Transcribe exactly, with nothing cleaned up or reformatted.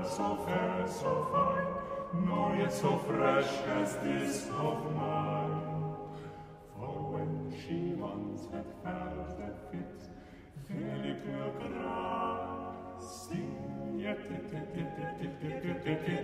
so fair, so fine, nor yet so fresh as this of mine. For when she once had felt the fit, Philip will cry, sing, yet, yet, yet, yet, yet, yet, yet, yet,